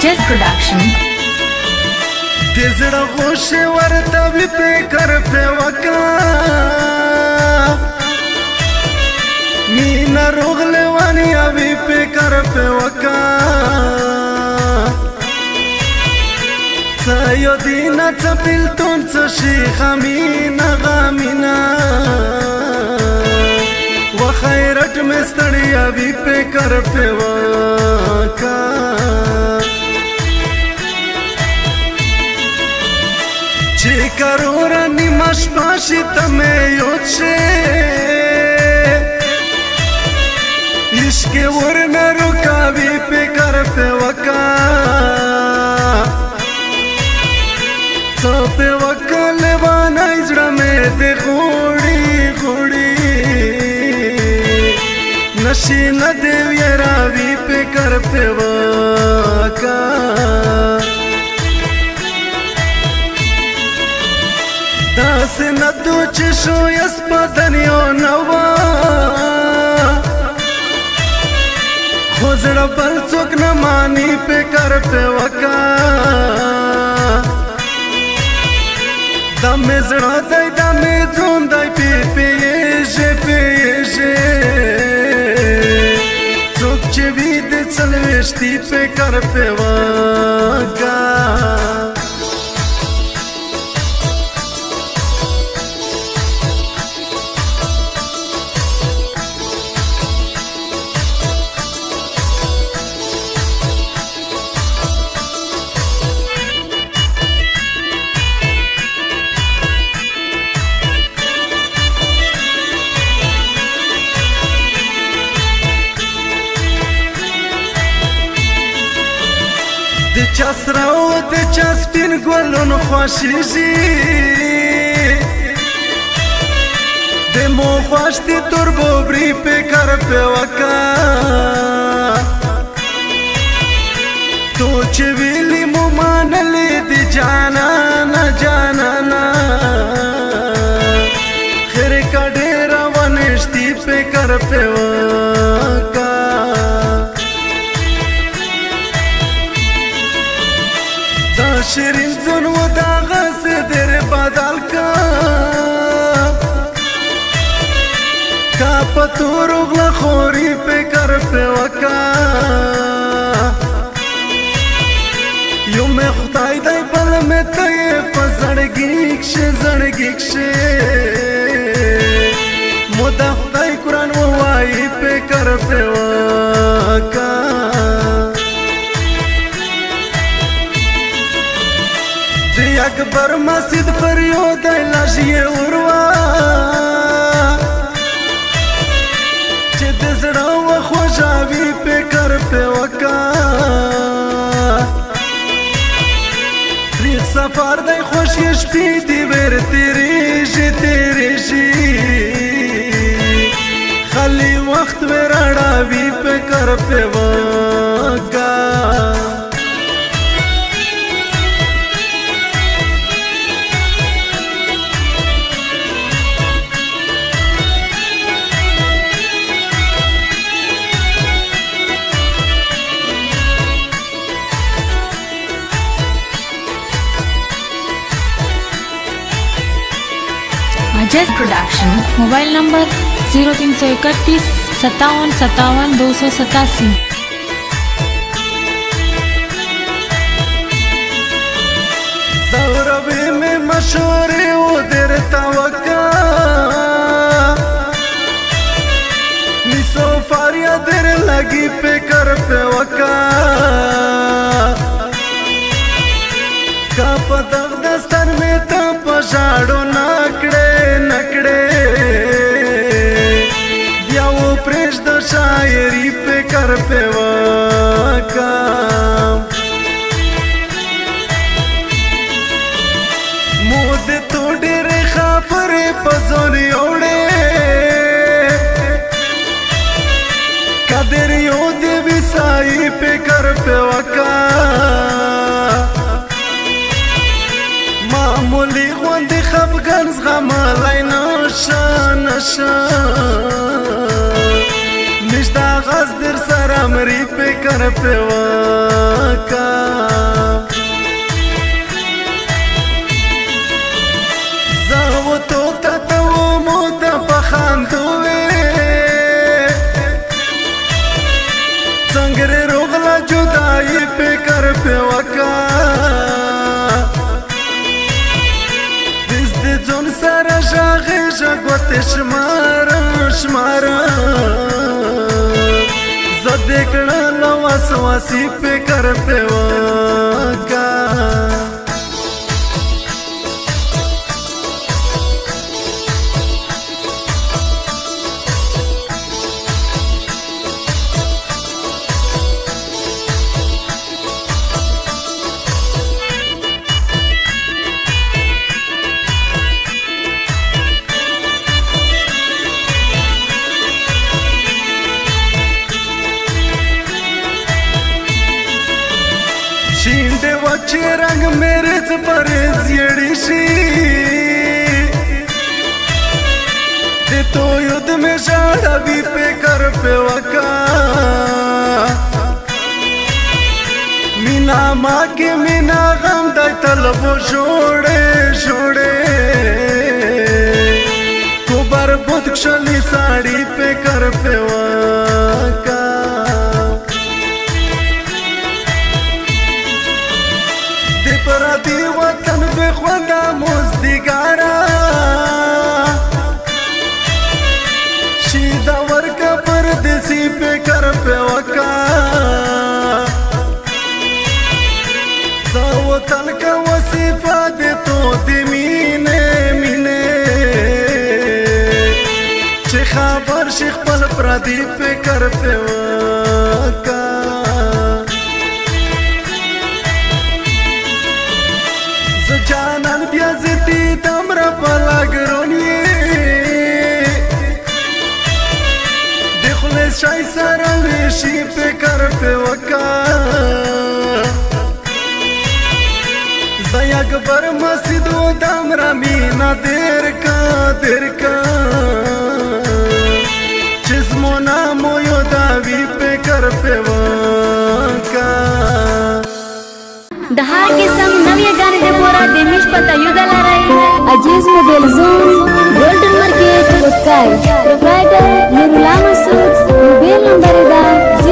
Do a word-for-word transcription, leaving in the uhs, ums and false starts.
Ajaz Production. Dezra ghosh warta vi pe kar pe waka Mina rogle wani avi pe kar pe waka Sayo dina tsapil ton tsashi khamina ghamina Wa khairat mein stadi avi pe kar pe waka Che karora nimash pashi tame yoche Ishke urna rukavi pe kar pe waka So pe waka levana izra me te khodi khodi Nashi na dev yaravi pe kar pe waka Das na tu chisho yas padanyo nawa Khozra bal chok na mani pe kar pe waka Dame zra dai dame zon dai pe pe yeje pe yeje Chok che vide chalveshti pe kar pe waka De ceas rău, de ceas pin golul hoașizi De mo hoaști turbobri pe care pe waka Tu ce vili mu manele de janana janana Khere ka dera vaneshti pe care pe waka Shirin zon wo dagha se dere badal ka Ka patur ugla khori pe kar pe waka Yo me khudai dai bal me taye pa zadgi kshe zadgi kshe Moda khudai Quran wo wai pe kar pe waka Akbar masjid faryod lajiye urwa Che dezra wa khojavi pe kar pe waka Ri safar dai khosh yeshpi di ver teri je teri ji Khali waqt verada vi pe kar pe waka Ajaz Production. Mobile number zero तीन सौ इकतीस सत्तावन सत्तावन दो सौ सतासी Saurabi में मशहूरी उधर तवक्का मिसो फारिया दर लगी पे कर पे वक्का का पतक दस्तर में तो पछाड़ो नकड़े नकड़े दिया वो प्रेश द शायरी पे कर पे वक्का मोदे तोड़े रे खापरे पजोरी ओड़े कदर योदे विसाई पे कर पे वक्का मामूली गोंदे खफगन zgama लाई नशा नशा نشتا غاز در سر مری فکر پیوکا زاو تو تا تو موتا پخاندوی څنګه روغلا جدائی فکر پیوکا دز جون سره ژغې ژغوتې شماره شماره زه دې کړله وسواسي فکر پې وکړه شینده وچی رنگ میرے زبرے زیڑی شی دے تو ید میں شاڑا بھی پہ کر پہ وکا مینا ماں کے مینا غم دائی طلبو شوڑے شوڑے کو بر بدکشلی ساڑی پہ کر پہ وکا پردی وطن بے خوندا مزدگارا شیدہ ورکا پردیسی پہ کر پہ وکا سا وطن کا وصیفہ دے تو دی مینے مینے چی خبر شیخ پل پردی پہ کر پہ وکا جانان بیا زیتی دمرا پلا گرونی دخل شای سرانویشی پہ کر پہ وکا زی اکبر مسجد و دمرا مینا دیر کا دیر کا چزمو نامو یو داوی پہ کر پہ وکا د هر قسم نوې ګانې د پوره د میش پته یو دلارای عجیز موبایل زون ګولډن مارکیټ کوټکای پروپرایټر نورالله مسعود موبایل نمبر دا